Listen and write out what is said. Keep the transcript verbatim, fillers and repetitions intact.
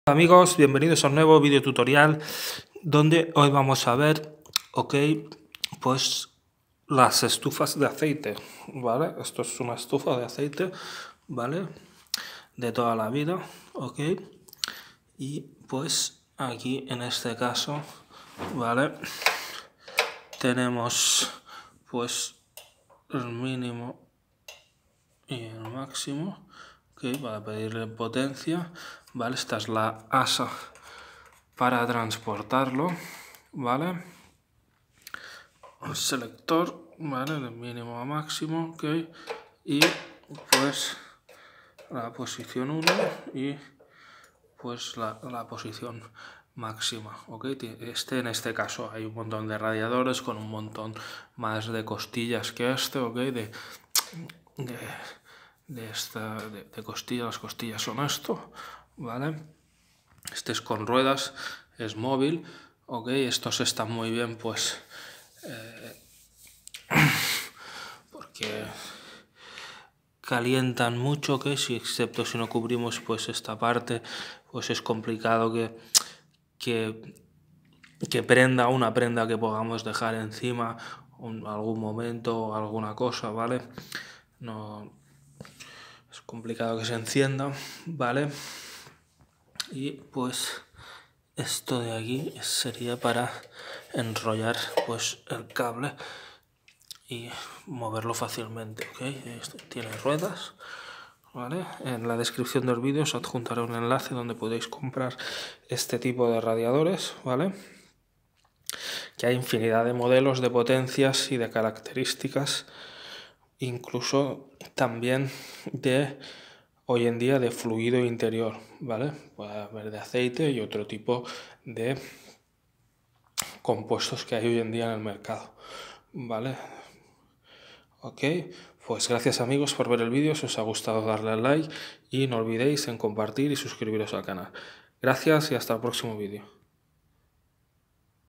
Amigos, bienvenidos a un nuevo video tutorial donde hoy vamos a ver, ok, pues las estufas de aceite, ¿vale? Esto es una estufa de aceite, ¿vale? De toda la vida, ok. Y pues aquí en este caso, ¿vale? Tenemos pues el mínimo y el máximo, okay, para pedirle potencia, ¿vale? Esta es la asa para transportarlo, ¿vale? El selector, ¿vale? De mínimo a máximo, ok. Y pues la posición uno y pues la, la posición máxima, ok. Este, en este caso hay un montón de radiadores con un montón más de costillas que este, ok. De, de, de esta de, de costillas, las costillas son esto, ¿vale? Este es con ruedas, es móvil, ok. Estos están muy bien, pues eh, porque calientan mucho, que si excepto si no cubrimos pues esta parte, pues es complicado que que, que prenda una prenda que podamos dejar encima en algún momento o alguna cosa, ¿vale? No es complicado que se encienda, ¿vale? Y pues esto de aquí sería para enrollar pues el cable y moverlo fácilmente, ¿ok? Esto tiene ruedas, ¿vale? En la descripción del vídeo os adjuntaré un enlace donde podéis comprar este tipo de radiadores, ¿vale? Que hay infinidad de modelos, de potencias y de características, incluso también de hoy en día de fluido interior, ¿vale? Puede haber de aceite y otro tipo de compuestos que hay hoy en día en el mercado, ¿vale? Ok, pues gracias amigos por ver el vídeo, si os ha gustado darle al like y no olvidéis en compartir y suscribiros al canal. Gracias y hasta el próximo vídeo.